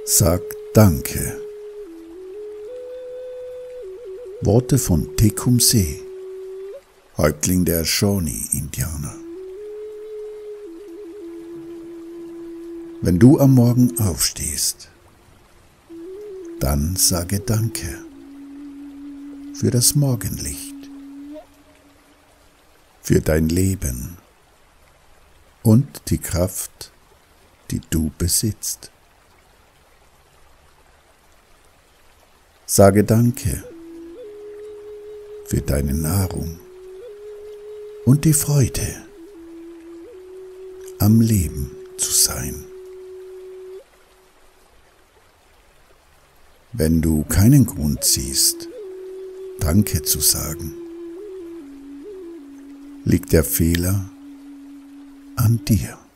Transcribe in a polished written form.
Sag Danke. Worte von Tecumseh, Häuptling der Shawnee-Indianer. Wenn du am Morgen aufstehst, dann sage Danke für das Morgenlicht, für dein Leben und die Kraft, die du besitzt. Sage Danke für deine Nahrung und die Freude, am Leben zu sein. Wenn du keinen Grund siehst, Danke zu sagen, liegt der Fehler an dir.